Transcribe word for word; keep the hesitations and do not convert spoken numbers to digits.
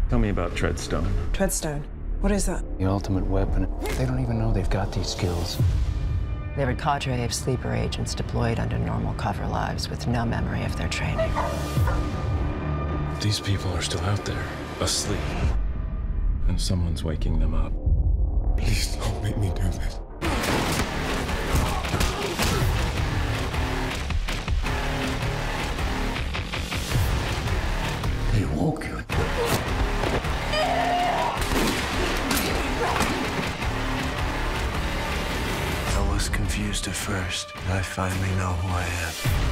Tell me about Treadstone. Treadstone? What is that? The ultimate weapon. They don't even know they've got these skills. They have a cadre of sleeper agents deployed under normal cover lives with no memory of their training. These people are still out there, asleep. And someone's waking them up. Please don't make me do this. They woke you. I was confused at first. I finally know who I am.